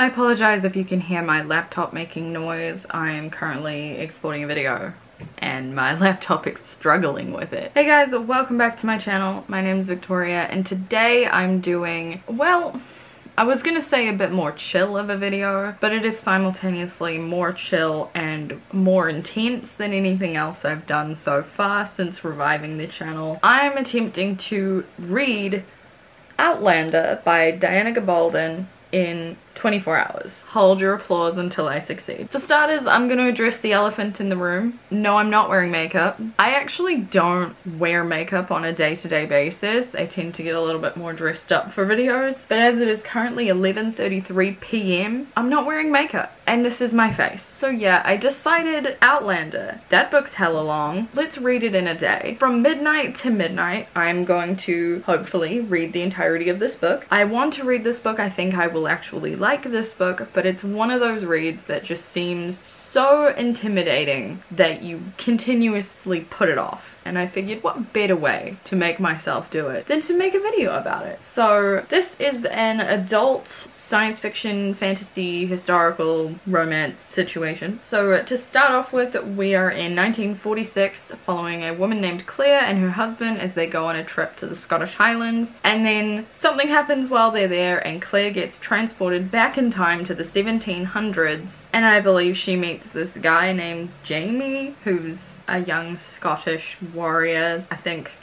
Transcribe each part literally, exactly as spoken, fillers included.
I apologize if you can hear my laptop making noise. I am currently exporting a video and my laptop is struggling with it. Hey guys, welcome back to my channel. My name is Victoria and today I'm doing, well, I was gonna say a bit more chill of a video, but it is simultaneously more chill and more intense than anything else I've done so far since reviving the channel. I'm attempting to read Outlander by Diana Gabaldon in twenty-four hours. Hold your applause until I succeed. For starters, I'm going to address the elephant in the room. No, I'm not wearing makeup. I actually don't wear makeup on a day-to-day basis. I tend to get a little bit more dressed up for videos, but as it is currently eleven thirty-three p m, I'm not wearing makeup, and this is my face. So yeah, I decided Outlander. That book's hella long. Let's read it in a day. From midnight to midnight, I'm going to hopefully read the entirety of this book. I want to read this book. I think I will actually like this book, but it's one of those reads that just seems so intimidating that you continuously put it off. And I figured what better way to make myself do it than to make a video about it. So this is an adult science fiction, fantasy, historical, romance situation. So to start off with, we are in nineteen forty-six following a woman named Claire and her husband as they go on a trip to the Scottish Highlands, and then something happens while they're there and Claire gets transported back in time to the seventeen hundreds, and I believe she meets this guy named Jamie who's a young Scottish warrior, I think.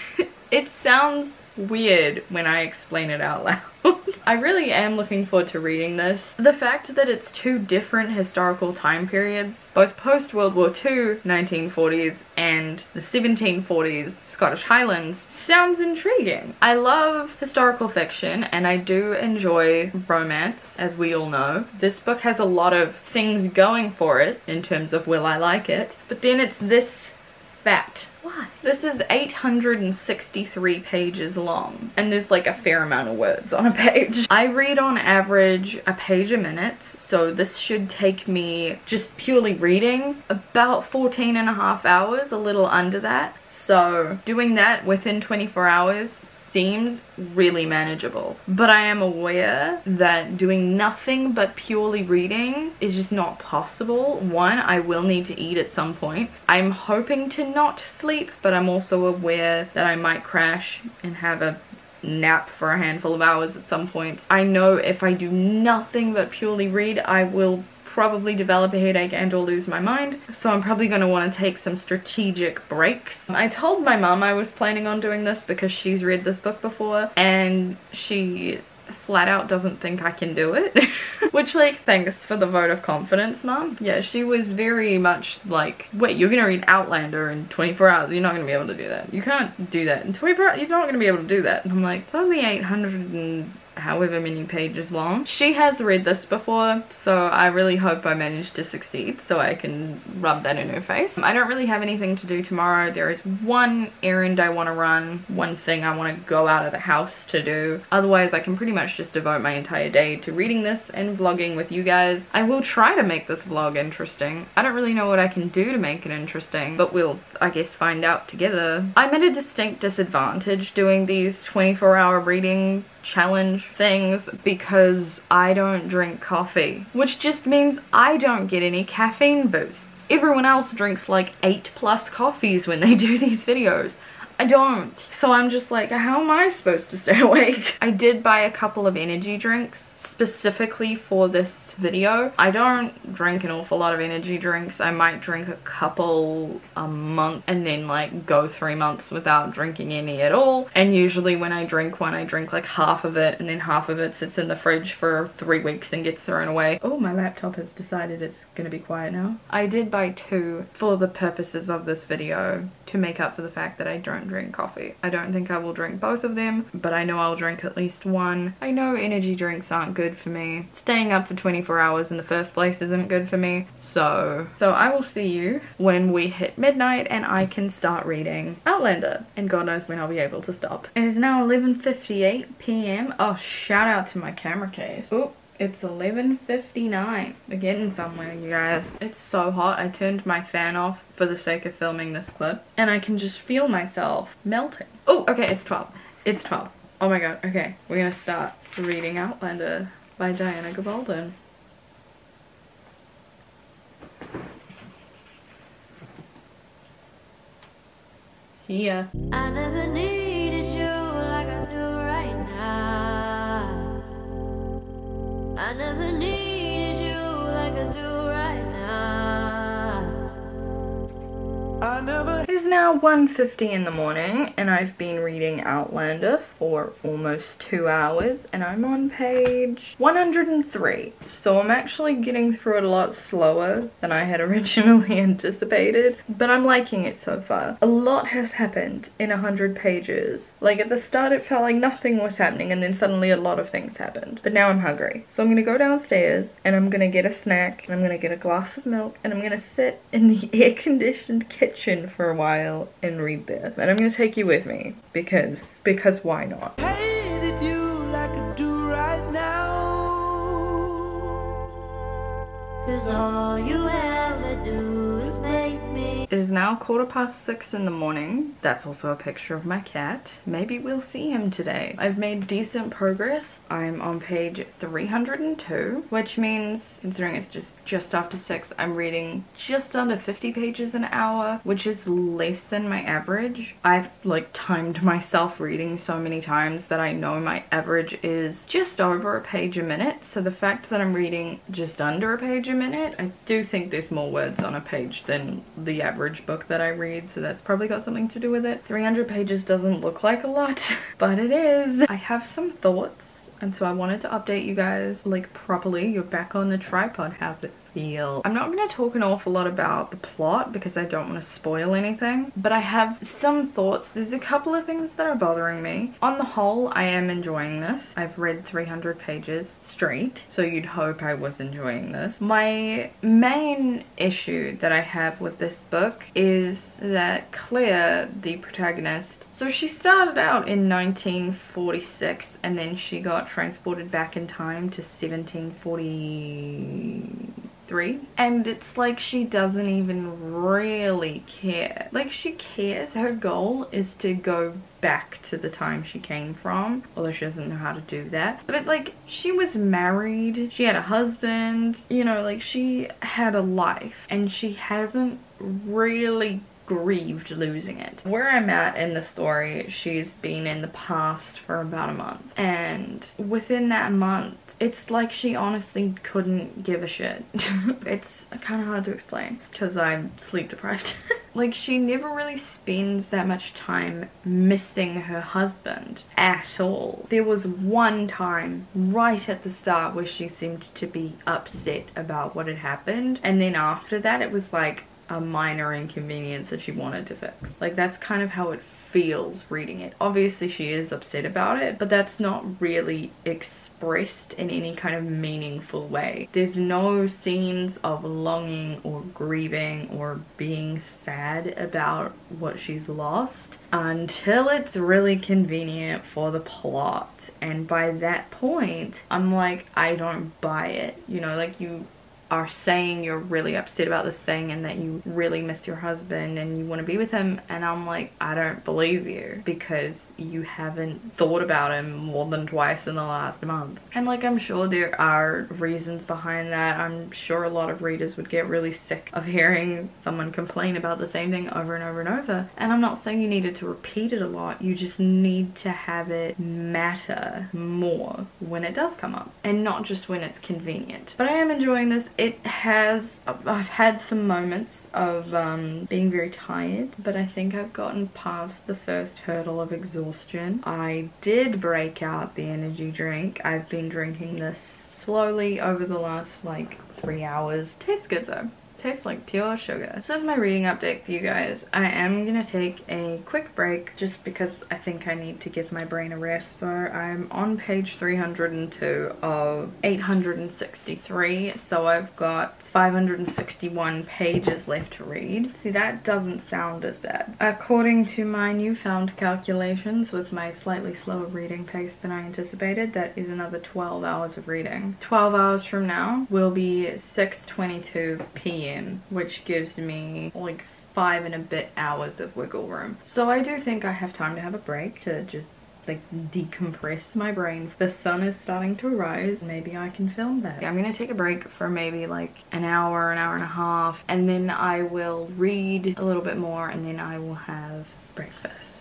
It sounds weird when I explain it out loud. I really am looking forward to reading this. The fact that it's two different historical time periods, both post-World War Two nineteen forties and the seventeen forties Scottish Highlands, sounds intriguing. I love historical fiction and I do enjoy romance, as we all know. This book has a lot of things going for it in terms of will I like it, but then it's this fat. Why? This is eight hundred sixty-three pages long, and there's like a fair amount of words on a page. I read on average a page a minute, so this should take me, just purely reading, about fourteen and a half hours, a little under that. So doing that within twenty-four hours seems really manageable. But I am aware that doing nothing but purely reading is just not possible. One, I will need to eat at some point. I'm hoping to not sleep, but I'm also aware that I might crash and have a nap for a handful of hours at some point. I know if I do nothing but purely read, I will probably develop a headache and or lose my mind, so I'm probably going to want to take some strategic breaks. I told my mum I was planning on doing this because she's read this book before and she flat out doesn't think I can do it. Which, like, thanks for the vote of confidence, mum. Yeah, she was very much like, wait, you're gonna read Outlander in twenty-four hours, you're not gonna be able to do that. You can't do that in twenty-four hours, you're not gonna be able to do that. And I'm like, it's only eight hundred and however many pages long. She has read this before, so I really hope I manage to succeed so I can rub that in her face. I don't really have anything to do tomorrow. There is one errand I want to run, one thing I want to go out of the house to do. Otherwise, I can pretty much just devote my entire day to reading this and vlogging with you guys. I will try to make this vlog interesting. I don't really know what I can do to make it interesting, but we'll, I guess, find out together. I'm at a distinct disadvantage doing these twenty-four hour reading challenge things because I don't drink coffee, which just means I don't get any caffeine boosts. Everyone else drinks like eight plus coffees when they do these videos. I don't. So I'm just like, how am I supposed to stay awake? I did buy a couple of energy drinks specifically for this video. I don't drink an awful lot of energy drinks. I might drink a couple a month and then like go three months without drinking any at all. And usually when I drink one, I drink like half of it and then half of it sits in the fridge for three weeks and gets thrown away. Oh, my laptop has decided it's gonna be quiet now. I did buy two for the purposes of this video to make up for the fact that I don't drink coffee. I don't think I will drink both of them, but I know I'll drink at least one. I know energy drinks aren't good for me. Staying up for twenty-four hours in the first place isn't good for me. So, so I will see you when we hit midnight and I can start reading Outlander. And God knows when I'll be able to stop. It is now eleven fifty-eight p m Oh, shout out to my camera case. Oh. It's eleven fifty-nine. We're getting somewhere, you guys. It's so hot. I turned my fan off for the sake of filming this clip. And I can just feel myself melting. Oh, okay, it's twelve. It's twelve. Oh my god, okay. We're gonna start reading Outlander. by Diana Gabaldon. See ya. I never needed you like I do right now. I never needed you like I do right now. I never. It is now one fifty in the morning and I've been reading Outlander for almost two hours and I'm on page one hundred three. So I'm actually getting through it a lot slower than I had originally anticipated, but I'm liking it so far. A lot has happened in one hundred pages. Like at the start it felt like nothing was happening and then suddenly a lot of things happened. But now I'm hungry. So I'm gonna go downstairs and I'm gonna get a snack and I'm gonna get a glass of milk and I'm gonna sit in the air-conditioned kitchen for a while and read there. And I'm gonna take you with me because because why not? Hated you like I do right now. Cause all you ever do is make me. It is now quarter past six in the morning. That's also a picture of my cat. Maybe we'll see him today. I've made decent progress. I'm on page three hundred two, which means, considering it's just just after six, I'm reading just under fifty pages an hour, which is less than my average. I've like timed myself reading so many times that I know my average is just over a page a minute. So the fact that I'm reading just under a page a minute, I do think there's more words on a page than the average book that I read, so that's probably got something to do with it. three hundred pages doesn't look like a lot, but it is. I have some thoughts, and so I wanted to update you guys like properly. You're back on the tripod. How's it feel? I'm not going to talk an awful lot about the plot because I don't want to spoil anything, but I have some thoughts. There's a couple of things that are bothering me. On the whole, I am enjoying this. I've read three hundred pages straight, so you'd hope I was enjoying this. My main issue that I have with this book is that Claire, the protagonist, so she started out in nineteen forty-six and then she got transported back in time to seventeen forty-three, and it's like she doesn't even really care. Like she cares. Her goal is to go back to the time she came from, although she doesn't know how to do that. But like she was married, she had a husband, you know, like she had a life and she hasn't really grieved losing it. Where I'm at in the story, she's been in the past for about a month, and within that month it's like she honestly couldn't give a shit. It's kind of hard to explain because I'm sleep deprived. Like she never really spends that much time missing her husband at all. There was one time right at the start where she seemed to be upset about what had happened, and then after that it was like a minor inconvenience that she wanted to fix. Like that's kind of how it feels reading it. Obviously she is upset about it, but that's not really expressed in any kind of meaningful way. There's no scenes of longing or grieving or being sad about what she's lost until it's really convenient for the plot, and by that point I'm like, I don't buy it. You know, like you are saying you're really upset about this thing and that you really miss your husband and you want to be with him, and I'm like, I don't believe you because you haven't thought about him more than twice in the last month. And like I'm sure there are reasons behind that. I'm sure a lot of readers would get really sick of hearing someone complain about the same thing over and over and over, and I'm not saying you needed to repeat it a lot. You just need to have it matter more when it does come up and not just when it's convenient. But I am enjoying this. It has, I've had some moments of um, being very tired, but I think I've gotten past the first hurdle of exhaustion. I did break out the energy drink. I've been drinking this slowly over the last like three hours. Tastes good though. Tastes like pure sugar. So that's my reading update for you guys. I am gonna take a quick break just because I think I need to give my brain a rest. So I'm on page three hundred two of eight hundred sixty-three, so I've got five hundred sixty-one pages left to read. See, that doesn't sound as bad. According to my newfound calculations with my slightly slower reading pace than I anticipated, that is another twelve hours of reading. twelve hours from now will be six twenty-two p m, which gives me like five and a bit hours of wiggle room. So I do think I have time to have a break to just like decompress my brain. The sun is starting to rise. Maybe I can film that. I'm gonna take a break for maybe like an hour, an hour and a half, and then I will read a little bit more, and then I will have breakfast.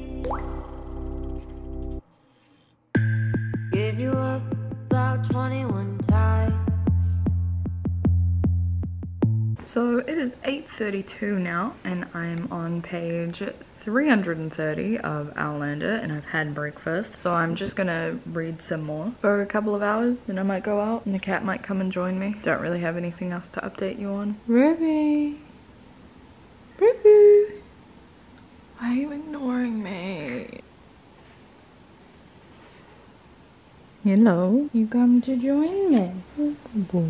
Give you up about twenty-one times. So it is eight thirty-two now, and I'm on page three hundred thirty of Outlander, and I've had breakfast. So I'm just gonna read some more for a couple of hours, then I might go out and the cat might come and join me. Don't really have anything else to update you on. Ruby! Ruby! Why are you ignoring me? Hello, you come to join me. Good boy.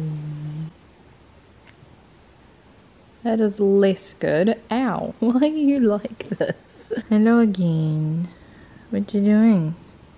That is less good. Ow. Why are you like this? Hello again. What you doing?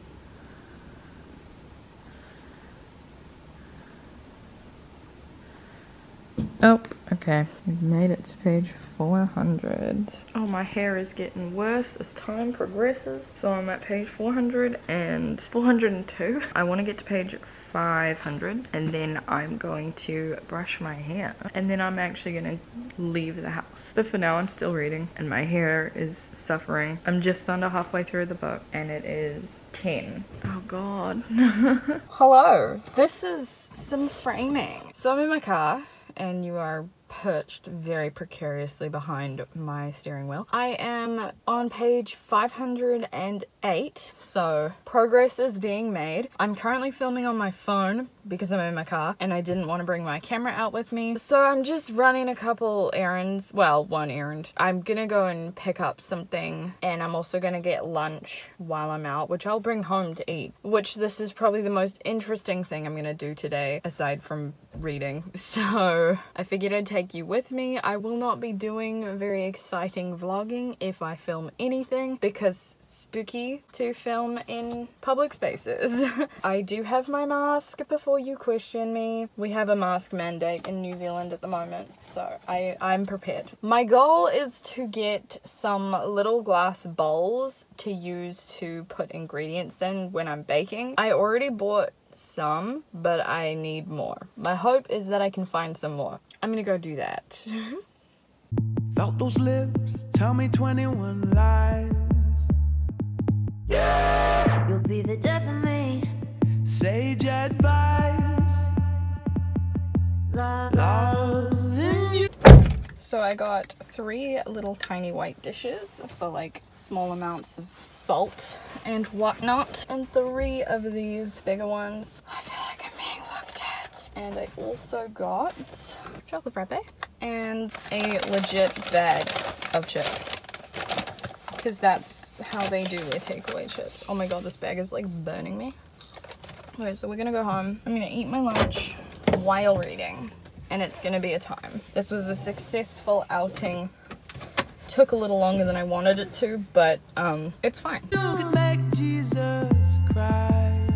Oh, okay. We've made it to page four hundred. Oh, my hair is getting worse as time progresses. So I'm at page four hundred and four hundred two. I want to get to page five hundred, and then I'm going to brush my hair, and then I'm actually going to leave the house. But for now I'm still reading, and my hair is suffering. I'm just under halfway through the book, and it is ten. Oh god. Hello, this is some framing. So I'm in my car, and you are perched very precariously behind my steering wheel. I am on page five hundred eight, so progress is being made. I'm currently filming on my phone because I'm in my car and I didn't want to bring my camera out with me. So I'm just running a couple errands. Well, one errand. I'm gonna go and pick up something, and I'm also gonna get lunch while I'm out, which I'll bring home to eat. Which this is probably the most interesting thing I'm gonna do today, aside from reading. So I figured I'd take you with me. I will not be doing very exciting vlogging if I film anything, because spooky to film in public spaces. I do have my mask before you question me. We have a mask mandate in New Zealand at the moment, so I, I'm prepared. My goal is to get some little glass bowls to use to put ingredients in when I'm baking. I already bought some, but I need more. My hope is that I can find some more. I'm gonna go do that. Felt those lips tell me twenty-one lies. You'll be the death of me. Sage advice. Love, Loving you. So I got three little tiny white dishes for like small amounts of salt and whatnot, and three of these bigger ones. I feel like I'm being looked at. And I also got chocolate frappe and a legit bag of chips, because that's how they do their takeaway chips. Oh my god, this bag is like burning me. Okay, so we're gonna go home. I'm gonna eat my lunch while reading, and it's gonna be a time. This was a successful outing. Took a little longer than I wanted it to, but um, it's fine. You can make Jesus cry.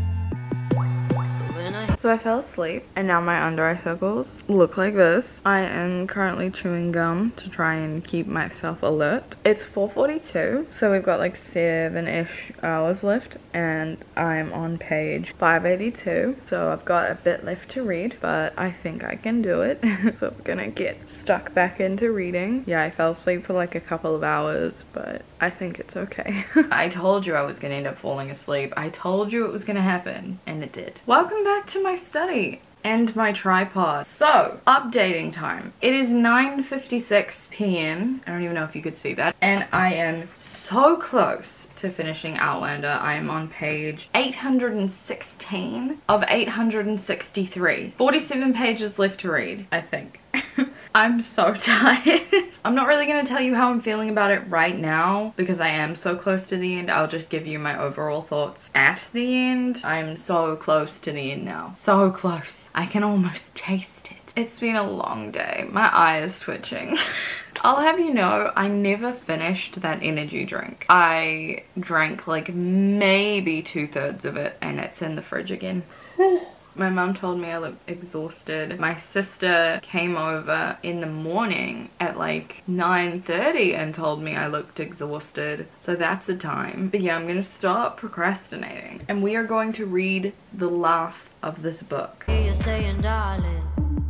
So I fell asleep, and now my under eye circles look like this. I am currently chewing gum to try and keep myself alert. It's four forty-two, so we've got like seven-ish hours left, and I'm on page five eighty-two. So I've got a bit left to read, but I think I can do it. So we're gonna get stuck back into reading. Yeah, I fell asleep for like a couple of hours, but I think it's okay. I told you I was gonna end up falling asleep. I told you it was gonna happen, and it did. Welcome back to my study and my tripod. So, updating time. It is nine fifty-six p m I don't even know if you could see that. And I am so close to finishing Outlander. I am on page eight hundred sixteen of eight hundred sixty-three. forty-seven pages left to read, I think. I'm so tired. I'm not really going to tell you how I'm feeling about it right now because I am so close to the end. I'll just give you my overall thoughts at the end. I'm so close to the end now. So close. I can almost taste it. It's been a long day. My eye is twitching. I'll have you know, I never finished that energy drink. I drank like maybe two thirds of it, and it's in the fridge again. My mum told me I looked exhausted. My sister came over in the morning at like nine thirty and told me I looked exhausted. So that's a time. But yeah, I'm gonna stop procrastinating. And we are going to read the last of this book. You're saying, darling,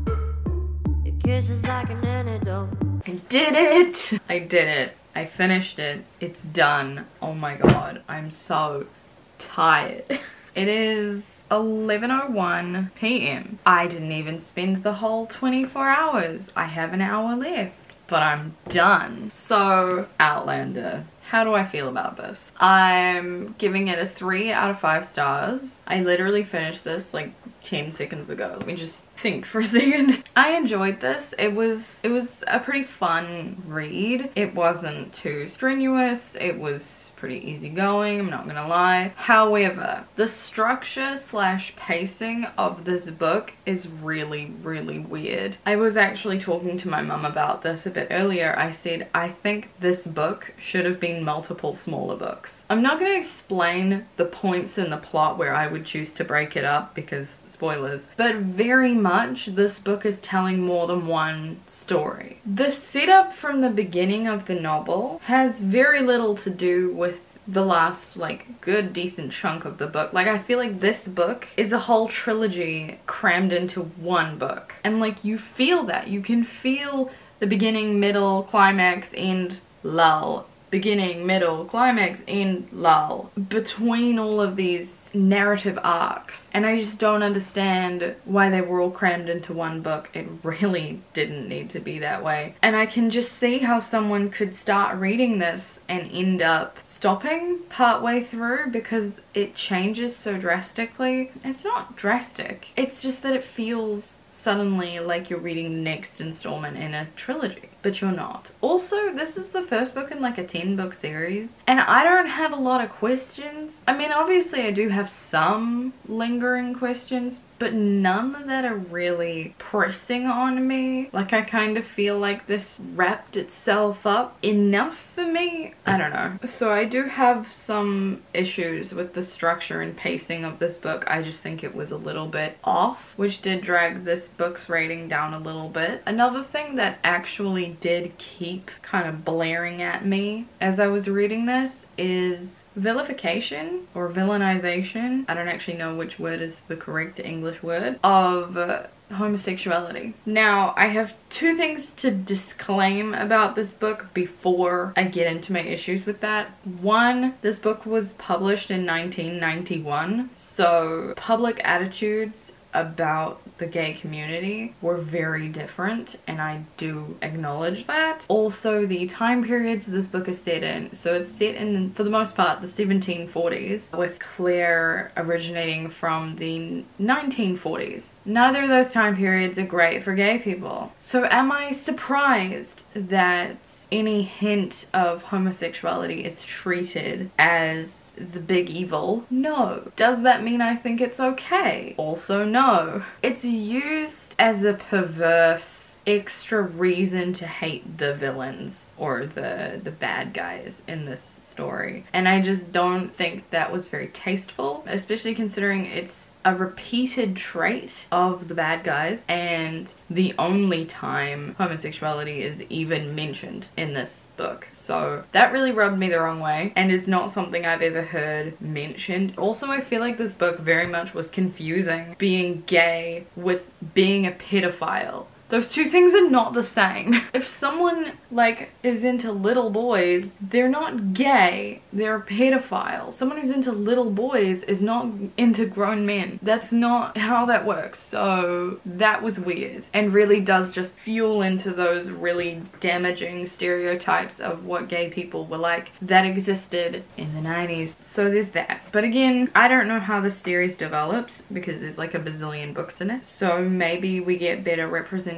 your kiss is like an antidote. I did it! I did it. I finished it. It's done. Oh my god. I'm so tired. It is eleven oh one p m I didn't even spend the whole twenty-four hours. I have an hour left, but I'm done. So, Outlander. How do I feel about this? I'm giving it a three out of five stars. I literally finished this like ten seconds ago. Let me just think for a second. I enjoyed this. It was it was a pretty fun read. It wasn't too strenuous. It was pretty easygoing, I'm not gonna lie. However, the structure slash pacing of this book is really, really weird. I was actually talking to my mum about this a bit earlier. I said, I think this book should have been multiple smaller books. I'm not gonna explain the points in the plot where I would choose to break it up because spoilers, but very much this book is telling more than one story. The setup from the beginning of the novel has very little to do with the last like good decent chunk of the book. Like I feel like this book is a whole trilogy crammed into one book, and like you feel that. You can feel the beginning, middle, climax, end, lull. Beginning, middle, climax, end, lull between all of these narrative arcs, and I just don't understand why they were all crammed into one book. It really didn't need to be that way, and I can just see how someone could start reading this and end up stopping partway through because it changes so drastically. It's not drastic, it's just that it feels suddenly like you're reading the next installment in a trilogy, but you're not. Also, this is the first book in like a ten book series, and I don't have a lot of questions. I mean, obviously I do have some lingering questions, but none that are really pressing on me. Like I kind of feel like this wrapped itself up enough for me. I don't know. So I do have some issues with the structure and pacing of this book. I just think it was a little bit off, which did drag this book's rating down a little bit. Another thing that actually did keep kind of blaring at me as I was reading this is vilification or villainization, I don't actually know which word is the correct English word, of uh, homosexuality. Now, I have two things to disclaim about this book before I get into my issues with that. One, this book was published in nineteen ninety-one, so public attitudes about the gay community were very different, and I do acknowledge that. Also, the time periods this book is set in, so it's set in, for the most part, the seventeen forties, with Claire originating from the nineteen forties. Neither of those time periods are great for gay people. So am I surprised that any hint of homosexuality is treated as the big evil? No. Does that mean I think it's okay? Also no. It's used as a perverse extra reason to hate the villains or the the bad guys in this story, and I just don't think that was very tasteful, especially considering it's a repeated trait of the bad guys and the only time homosexuality is even mentioned in this book. So that really rubbed me the wrong way and is not something I've ever heard mentioned. Also, I feel like this book very much was confusing being gay with being a pedophile. Those two things are not the same. If someone like is into little boys, they're not gay, they're a pedophile. Someone who's into little boys is not into grown men. That's not how that works. So that was weird and really does just fuel into those really damaging stereotypes of what gay people were like that existed in the nineties. So there's that. But again, I don't know how this series develops because there's like a bazillion books in it. So maybe we get better representation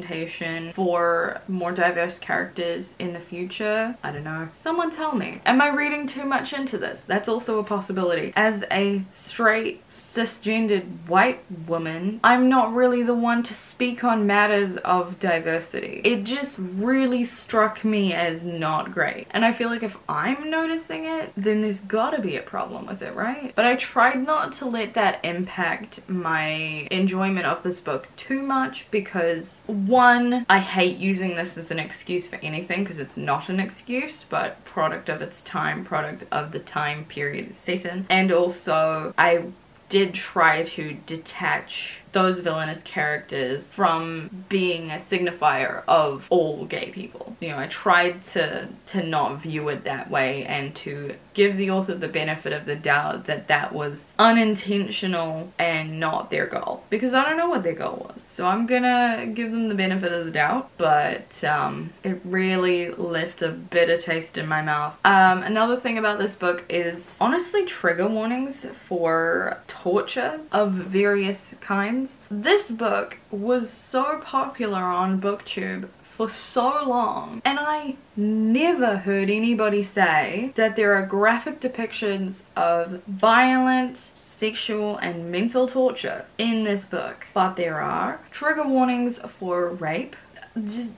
representation for more diverse characters in the future? I don't know. Someone tell me. Am I reading too much into this? That's also a possibility. As a straight, cisgendered white woman, I'm not really the one to speak on matters of diversity. It just really struck me as not great. And I feel like if I'm noticing it, then there's gotta be a problem with it, right? But I tried not to let that impact my enjoyment of this book too much because, one, I hate using this as an excuse for anything because it's not an excuse, but product of its time, product of the time period it's set in. And also, I did try to detach those villainous characters from being a signifier of all gay people. You know, I tried to to not view it that way and to give the author the benefit of the doubt that that was unintentional and not their goal, because I don't know what their goal was, so I'm gonna give them the benefit of the doubt. But um, it really left a bitter taste in my mouth. Um, another thing about this book is honestly trigger warnings for torture of various kinds. This book was so popular on BookTube for so long, and I never heard anybody say that there are graphic depictions of violent, sexual, and mental torture in this book. But there are trigger warnings for rape, just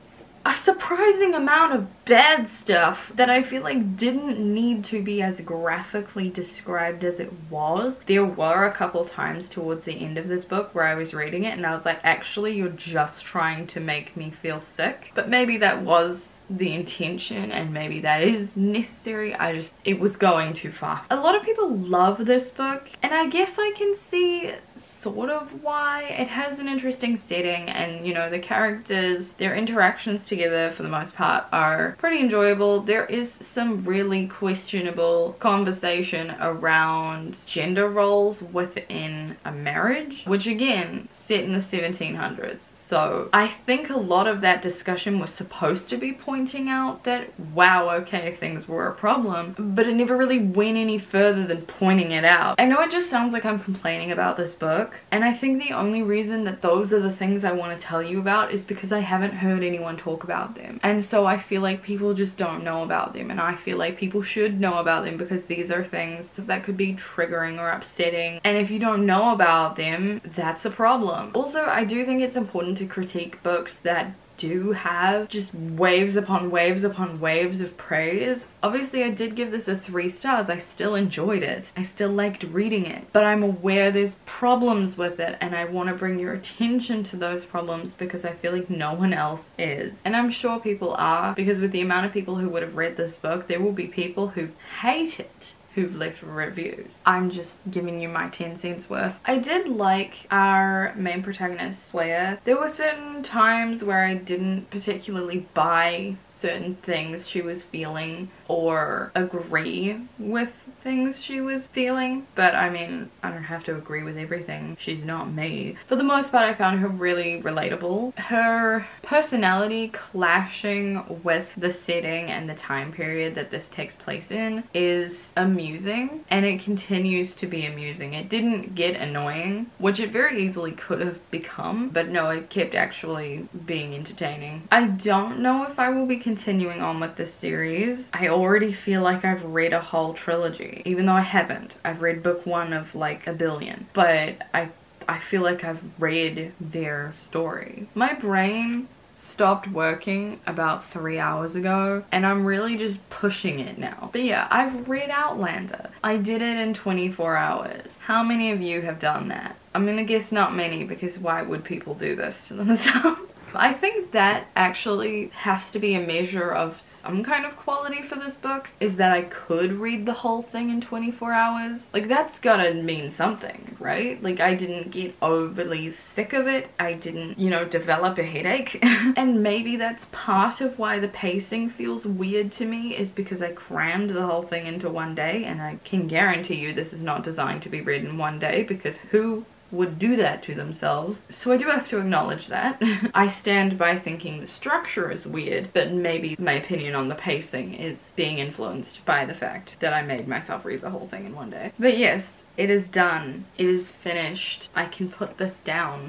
a surprising amount of bad stuff that I feel like didn't need to be as graphically described as it was. There were a couple times towards the end of this book where I was reading it and I was like, actually, you're just trying to make me feel sick. But maybe that was the intention and maybe that is necessary. I just, it was going too far. A lot of people love this book, and I guess I can see sort of why. It has an interesting setting, and you know, the characters, their interactions together for the most part are pretty enjoyable. There is some really questionable conversation around gender roles within a marriage, which again, set in the seventeen hundreds. So I think a lot of that discussion was supposed to be pointing out that, wow, okay, things were a problem, but it never really went any further than pointing it out. I know it just sounds like I'm complaining about this book, and I think the only reason that those are the things I want to tell you about is because I haven't heard anyone talk about them. And so I feel like people just don't know about them, and I feel like people should know about them because these are things that could be triggering or upsetting, and if you don't know about them, that's a problem. Also, I do think it's important to critique books that do have just waves upon waves upon waves of praise. Obviously, I did give this a three stars. I still enjoyed it. I still liked reading it, but I'm aware there's problems with it, and I want to bring your attention to those problems because I feel like no one else is. And I'm sure people are, because with the amount of people who would have read this book, there will be people who hate it who've left reviews. I'm just giving you my ten cents worth. I did like our main protagonist, Claire. There were certain times where I didn't particularly buy certain things she was feeling or agree with things she was feeling, but I mean, I don't have to agree with everything. She's not me. For the most part, I found her really relatable. Her personality clashing with the setting and the time period that this takes place in is amusing, and it continues to be amusing. It didn't get annoying, which it very easily could have become, but no, it kept actually being entertaining. I don't know if I will be continuing on with this series. I already feel like I've read a whole trilogy, even though I haven't. I've read book one of like a billion, but I I feel like I've read their story. My brain stopped working about three hours ago, and I'm really just pushing it now. But yeah, I've read Outlander. I did it in twenty-four hours. How many of you have done that? I'm gonna guess not many, because why would people do this to themselves? I think that actually has to be a measure of some kind of quality for this book, is that I could read the whole thing in twenty-four hours. Like, that's gotta mean something, right? Like, I didn't get overly sick of it. I didn't, you know, develop a headache. And maybe that's part of why the pacing feels weird to me, is because I crammed the whole thing into one day, and I can guarantee you this is not designed to be read in one day, because who would do that to themselves? So I do have to acknowledge that. I stand by thinking the structure is weird, but maybe my opinion on the pacing is being influenced by the fact that I made myself read the whole thing in one day. But yes, it is done. It is finished. I can put this down.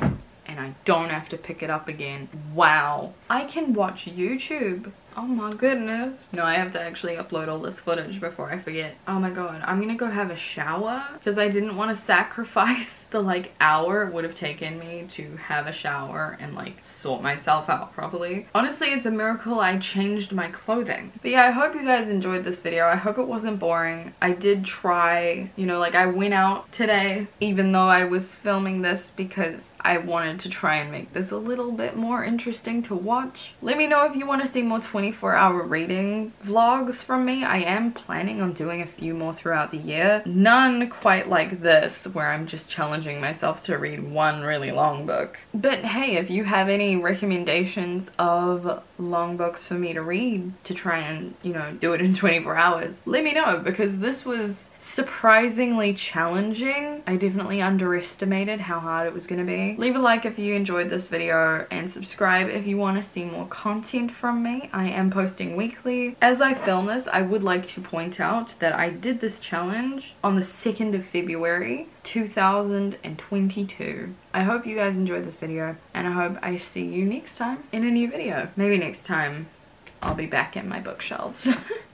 and I don't have to pick it up again. Wow. I can watch YouTube. Oh my goodness. No, I have to actually upload all this footage before I forget. Oh my god, I'm gonna go have a shower because I didn't want to sacrifice the like hour it would have taken me to have a shower and like sort myself out properly. Honestly, it's a miracle I changed my clothing. But yeah, I hope you guys enjoyed this video. I hope it wasn't boring. I did try, you know, like I went out today even though I was filming this because I wanted to try and make this a little bit more interesting to watch. Let me know if you want to see more twenty-four hour reading vlogs from me. I am planning on doing a few more throughout the year. None quite like this where I'm just challenging myself to read one really long book. But hey, if you have any recommendations of long books for me to read to try and, you know, do it in twenty-four hours, let me know because this was surprisingly challenging. I definitely underestimated how hard it was going to be. Leave a like if you enjoyed this video and subscribe if you want to see more content from me. I am posting weekly. As I film this, I would like to point out that I did this challenge on the second of February two thousand twenty-two. I hope you guys enjoyed this video and I hope I see you next time in a new video. Maybe next time I'll be back in my bookshelves.